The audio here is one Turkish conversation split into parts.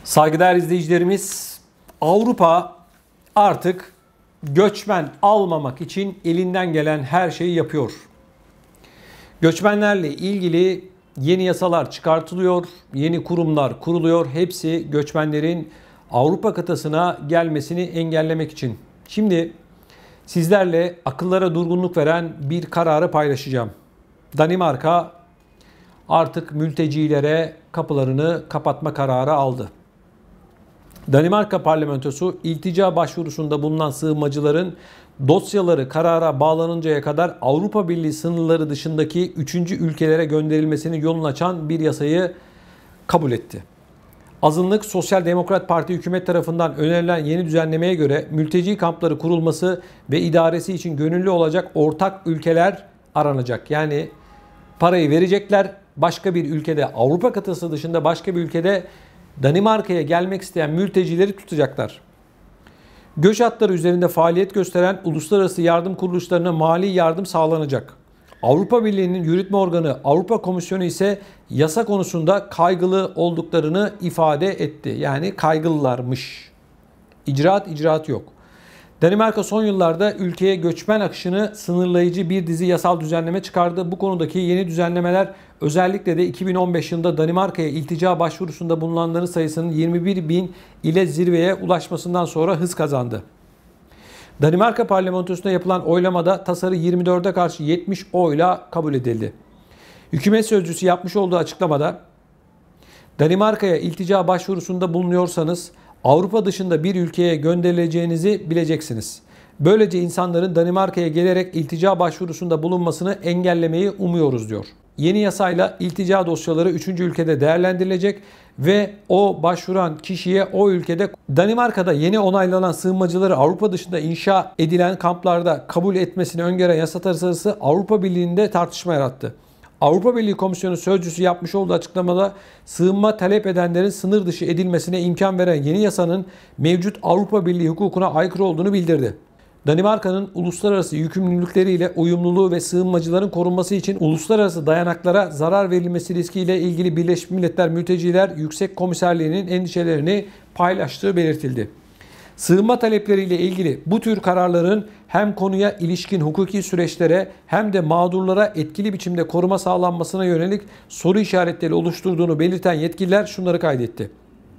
Saygıdeğer izleyicilerimiz, Avrupa artık göçmen almamak için elinden gelen her şeyi yapıyor. Göçmenlerle ilgili yeni yasalar çıkartılıyor, yeni kurumlar kuruluyor. Hepsi göçmenlerin Avrupa kıtasına gelmesini engellemek için. Şimdi sizlerle akıllara durgunluk veren bir kararı paylaşacağım. Danimarka artık mültecilere kapılarını kapatma kararı aldı. Danimarka parlamentosu iltica başvurusunda bulunan sığınmacıların dosyaları karara bağlanıncaya kadar Avrupa Birliği sınırları dışındaki 3. ülkelere gönderilmesini yolunu açan bir yasayı kabul etti. Azınlık Sosyal Demokrat Parti hükümet tarafından önerilen yeni düzenlemeye göre mülteci kampları kurulması ve idaresi için gönüllü olacak ortak ülkeler aranacak. Yani parayı verecekler, başka bir ülkede, Avrupa kıtası dışında başka bir ülkede Danimarka'ya gelmek isteyen mültecileri tutacaklar. Göç hatları üzerinde faaliyet gösteren uluslararası yardım kuruluşlarına mali yardım sağlanacak. Avrupa Birliği'nin yürütme organı Avrupa Komisyonu ise yasa konusunda kaygılı olduklarını ifade etti. Yani kaygılılarmış. İcraat yok. Danimarka son yıllarda ülkeye göçmen akışını sınırlayıcı bir dizi yasal düzenleme çıkardı. Bu konudaki yeni düzenlemeler özellikle de 2015 yılında Danimarka'ya iltica başvurusunda bulunanların sayısının 21 bin ile zirveye ulaşmasından sonra hız kazandı. Danimarka parlamentosunda yapılan oylamada tasarı 24'e karşı 70 oyla kabul edildi. Hükümet sözcüsü yapmış olduğu açıklamada Danimarka'ya iltica başvurusunda bulunuyorsanız Avrupa dışında bir ülkeye gönderileceğinizi bileceksiniz. Böylece insanların Danimarka'ya gelerek iltica başvurusunda bulunmasını engellemeyi umuyoruz diyor. Yeni yasayla iltica dosyaları 3. ülkede değerlendirilecek ve o başvuran kişiye o ülkede Danimarka'da yeni onaylanan sığınmacıları Avrupa dışında inşa edilen kamplarda kabul etmesini öngören yasa tasarısı Avrupa Birliği'nde tartışma yarattı. Avrupa Birliği Komisyonu sözcüsü yapmış olduğu açıklamada sığınma talep edenlerin sınır dışı edilmesine imkan veren yeni yasanın mevcut Avrupa Birliği hukukuna aykırı olduğunu bildirdi. Danimarka'nın uluslararası yükümlülükleriyle uyumluluğu ve sığınmacıların korunması için uluslararası dayanaklara zarar verilmesi riskiyle ilgili Birleşmiş Milletler Mülteciler Yüksek Komiserliği'nin endişelerini paylaştığı belirtildi. Sığınma talepleriyle ilgili bu tür kararların hem konuya ilişkin hukuki süreçlere hem de mağdurlara etkili biçimde koruma sağlanmasına yönelik soru işaretleri oluşturduğunu belirten yetkililer şunları kaydetti.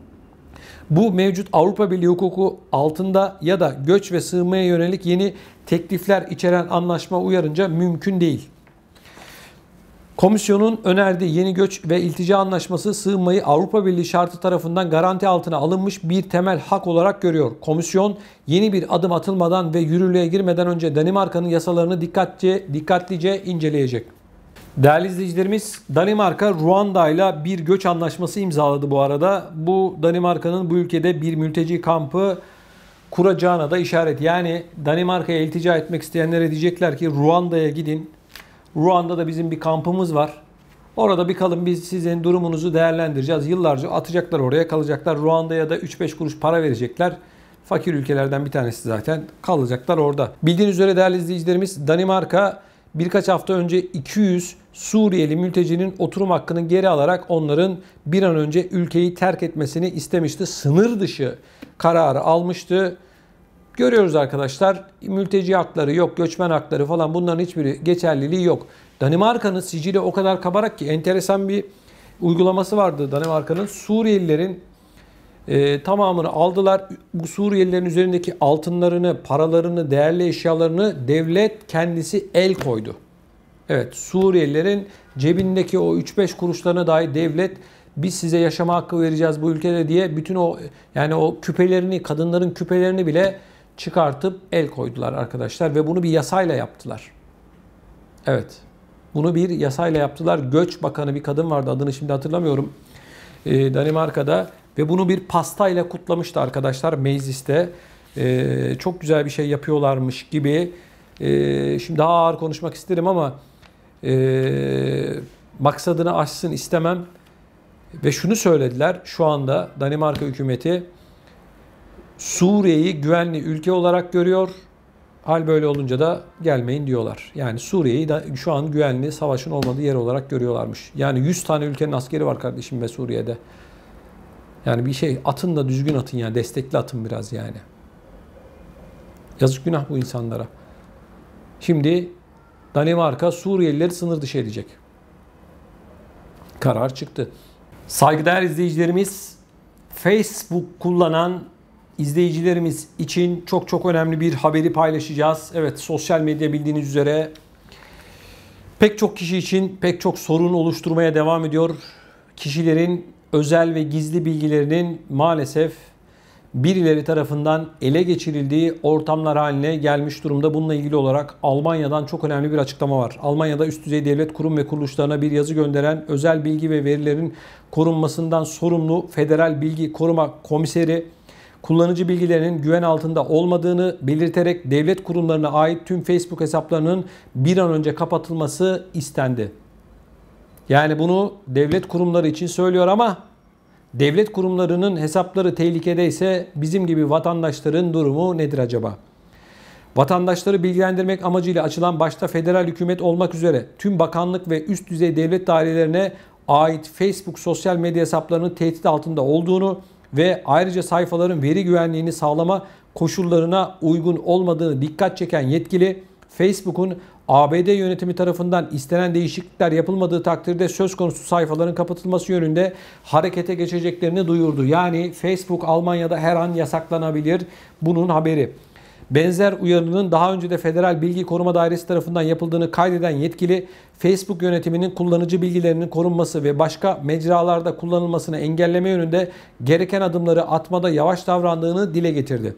Bu mevcut Avrupa Birliği hukuku altında ya da göç ve sığınmaya yönelik yeni teklifler içeren anlaşma uyarınca mümkün değil. Komisyonun önerdiği yeni göç ve iltica anlaşması sığınmayı Avrupa Birliği şartı tarafından garanti altına alınmış bir temel hak olarak görüyor. Komisyon yeni bir adım atılmadan ve yürürlüğe girmeden önce Danimarka'nın yasalarını dikkatlice inceleyecek. Değerli izleyicilerimiz, Danimarka Ruanda ile bir göç anlaşması imzaladı bu arada. Bu Danimarka'nın bu ülkede bir mülteci kampı kuracağına da işaret. Yani Danimarka'ya iltica etmek isteyenlere diyecekler ki Ruanda'ya gidin. Ruanda'da bizim bir kampımız var. Orada bir kalın, biz sizin durumunuzu değerlendireceğiz. Yıllarca atacaklar, oraya kalacaklar. Ruanda'ya da 3-5 kuruş para verecekler. Fakir ülkelerden bir tanesi zaten, kalacaklar orada. Bildiğiniz üzere değerli izleyicilerimiz, Danimarka birkaç hafta önce 200 Suriyeli mültecinin oturum hakkını geri alarak onların bir an önce ülkeyi terk etmesini istemişti. Sınır dışı kararı almıştı. Görüyoruz arkadaşlar, mülteci hakları yok, göçmen hakları falan, bunların hiçbiri geçerliliği yok. Danimarka'nın sicili o kadar kabarak ki enteresan bir uygulaması vardı Danimarka'nın. Suriyelilerin tamamını aldılar. Bu Suriyelilerin üzerindeki altınlarını, paralarını, değerli eşyalarını devlet kendisi el koydu. Evet, Suriyelilerin cebindeki o 3-5 kuruşlarına dahi devlet biz size yaşama hakkı vereceğiz bu ülkede diye bütün o, yani o küpelerini, kadınların küpelerini bile çıkartıp el koydular arkadaşlar ve bunu bir yasayla yaptılar. Evet, bunu bir yasayla yaptılar. Göç Bakanı bir kadın vardı, adını şimdi hatırlamıyorum, Danimarka'da, ve bunu bir pastayla kutlamıştı arkadaşlar mecliste. Çok güzel bir şey yapıyorlarmış gibi. Şimdi daha ağır konuşmak isterim ama maksadını aşsın istemem. Ve şunu söylediler, şu anda Danimarka hükümeti Suriye'yi güvenli ülke olarak görüyor. Hal böyle olunca da gelmeyin diyorlar. Yani Suriye'yi şu an güvenli, savaşın olmadığı yer olarak görüyorlarmış. Yani 100 tane ülkenin askeri var kardeşim ve Suriye'de. Yani bir şey atın da düzgün atın ya. Destekli atın biraz yani. Yazık günah bu insanlara. Şimdi Danimarka Suriyelileri sınır dışı edecek. Karar çıktı. Saygıdeğer izleyicilerimiz, Facebook kullanan izleyicilerimiz için çok çok önemli bir haberi paylaşacağız. Evet, sosyal medya bildiğiniz üzere pek çok kişi için pek çok sorun oluşturmaya devam ediyor. Kişilerin özel ve gizli bilgilerinin maalesef birileri tarafından ele geçirildiği ortamlar haline gelmiş durumda. Bununla ilgili olarak Almanya'dan çok önemli bir açıklama var. Almanya'da üst düzey devlet kurum ve kuruluşlarına bir yazı gönderen özel bilgi ve verilerin korunmasından sorumlu Federal Bilgi Koruma Komiseri, kullanıcı bilgilerinin güven altında olmadığını belirterek devlet kurumlarına ait tüm Facebook hesaplarının bir an önce kapatılması istendi. Yani bunu devlet kurumları için söylüyor ama devlet kurumlarının hesapları tehlikedeyse bizim gibi vatandaşların durumu nedir acaba? Vatandaşları bilgilendirmek amacıyla açılan başta federal hükümet olmak üzere tüm bakanlık ve üst düzey devlet dairelerine ait Facebook sosyal medya hesaplarının tehdit altında olduğunu ve ayrıca sayfaların veri güvenliğini sağlama koşullarına uygun olmadığını dikkat çeken yetkili, Facebook'un ABD yönetimi tarafından istenen değişiklikler yapılmadığı takdirde söz konusu sayfaların kapatılması yönünde harekete geçeceklerini duyurdu. Yani Facebook Almanya'da her an yasaklanabilir. Bunun haberi. Benzer uyarının daha önce de Federal Bilgi Koruma Dairesi tarafından yapıldığını kaydeden yetkili, Facebook yönetiminin kullanıcı bilgilerinin korunması ve başka mecralarda kullanılmasını engelleme yönünde gereken adımları atmada yavaş davrandığını dile getirdi.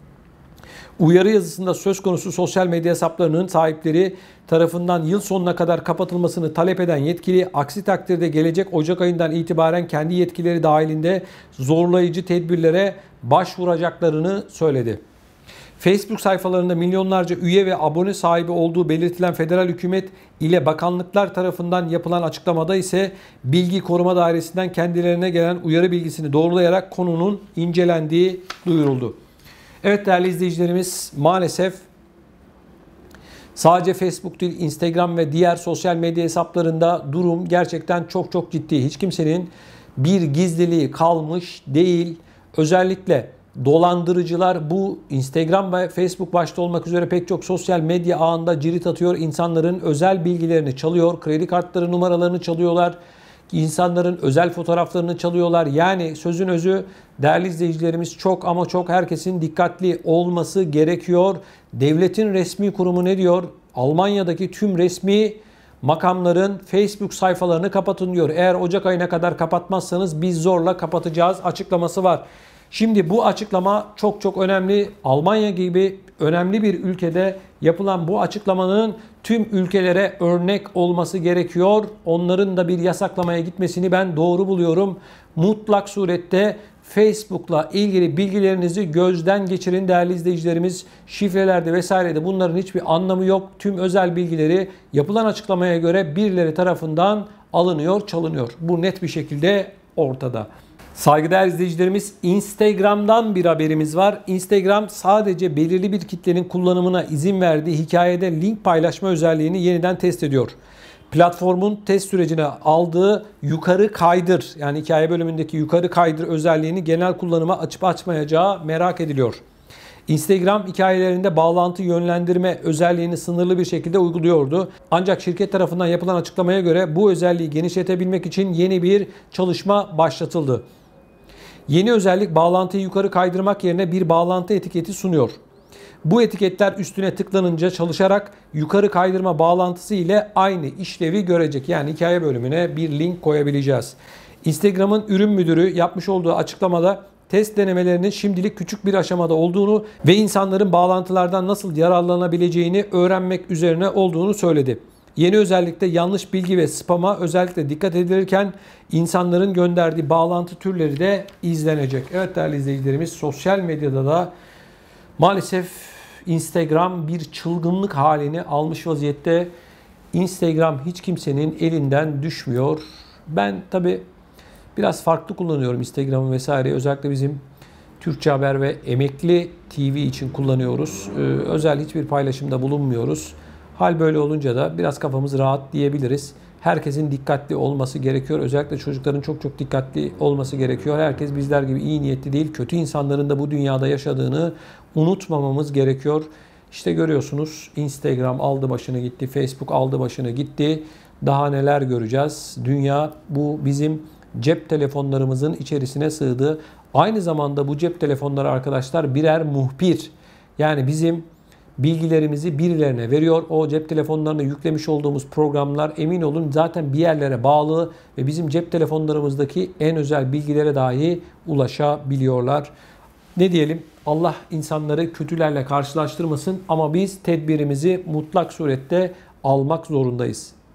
Uyarı yazısında söz konusu sosyal medya hesaplarının sahipleri tarafından yıl sonuna kadar kapatılmasını talep eden yetkili, aksi takdirde gelecek Ocak ayından itibaren kendi yetkileri dahilinde zorlayıcı tedbirlere başvuracaklarını söyledi. Facebook sayfalarında milyonlarca üye ve abone sahibi olduğu belirtilen federal hükümet ile bakanlıklar tarafından yapılan açıklamada ise Bilgi Koruma Dairesi'nden kendilerine gelen uyarı bilgisini doğrulayarak konunun incelendiği duyuruldu. Evet değerli izleyicilerimiz, maalesef sadece Facebook değil, Instagram ve diğer sosyal medya hesaplarında durum gerçekten çok çok ciddi. Hiç kimsenin bir gizliliği kalmış değil. Özellikle dolandırıcılar bu Instagram ve Facebook başta olmak üzere pek çok sosyal medya ağında cirit atıyor. İnsanların özel bilgilerini çalıyor, kredi kartları numaralarını çalıyorlar. İnsanların özel fotoğraflarını çalıyorlar. Yani sözün özü değerli izleyicilerimiz, çok ama çok herkesin dikkatli olması gerekiyor. Devletin resmi kurumu ne diyor? Almanya'daki tüm resmi makamların Facebook sayfalarını kapatın diyor. Eğer Ocak ayına kadar kapatmazsanız biz zorla kapatacağız açıklaması var. Şimdi bu açıklama çok çok önemli. Almanya gibi önemli bir ülkede yapılan bu açıklamanın tüm ülkelere örnek olması gerekiyor. Onların da bir yasaklamaya gitmesini ben doğru buluyorum. Mutlak surette Facebook'la ilgili bilgilerinizi gözden geçirin değerli izleyicilerimiz. Şifrelerde vesairede bunların hiçbir anlamı yok. Tüm özel bilgileri yapılan açıklamaya göre birileri tarafından alınıyor, çalınıyor. Bu net bir şekilde ortada. Saygıdeğer izleyicilerimiz, Instagram'dan bir haberimiz var. Instagram sadece belirli bir kitlenin kullanımına izin verdiği hikayede link paylaşma özelliğini yeniden test ediyor. Platformun test sürecine aldığı yukarı kaydır, yani hikaye bölümündeki yukarı kaydır özelliğini genel kullanıma açıp açmayacağı merak ediliyor. Instagram hikayelerinde bağlantı yönlendirme özelliğini sınırlı bir şekilde uyguluyordu. Ancak şirket tarafından yapılan açıklamaya göre bu özelliği genişletebilmek için yeni bir çalışma başlatıldı. Yeni özellik bağlantıyı yukarı kaydırmak yerine bir bağlantı etiketi sunuyor. Bu etiketler üstüne tıklanınca çalışarak yukarı kaydırma bağlantısı ile aynı işlevi görecek. Yani hikaye bölümüne bir link koyabileceğiz. Instagram'ın ürün müdürü yapmış olduğu açıklamada test denemelerinin şimdilik küçük bir aşamada olduğunu ve insanların bağlantılardan nasıl yararlanabileceğini öğrenmek üzerine olduğunu söyledi. Yeni özellikle yanlış bilgi ve spama özellikle dikkat edilirken insanların gönderdiği bağlantı türleri de izlenecek. Evet değerli izleyicilerimiz, sosyal medyada da maalesef Instagram bir çılgınlık halini almış vaziyette. Instagram hiç kimsenin elinden düşmüyor. Ben tabii biraz farklı kullanıyorum Instagram'ı vesaire. Özellikle bizim Türkçe Haber ve Emekli TV için kullanıyoruz. Özel hiçbir paylaşımda bulunmuyoruz. Hal böyle olunca da biraz kafamız rahat diyebiliriz. Herkesin dikkatli olması gerekiyor. Özellikle çocukların çok çok dikkatli olması gerekiyor. Herkes bizler gibi iyi niyetli değil. Kötü insanların da bu dünyada yaşadığını unutmamamız gerekiyor. İşte görüyorsunuz, Instagram aldı başını gitti, Facebook aldı başını gitti. Daha neler göreceğiz? Dünya bu bizim cep telefonlarımızın içerisine sığdı. Aynı zamanda bu cep telefonları arkadaşlar birer muhbir. Yani bizim bilgilerimizi birilerine veriyor. O cep telefonlarına yüklemiş olduğumuz programlar emin olun zaten bir yerlere bağlı ve bizim cep telefonlarımızdaki en özel bilgilere dahi ulaşabiliyorlar. Ne diyelim? Allah insanları kötülerle karşılaştırmasın ama biz tedbirimizi mutlak surette almak zorundayız.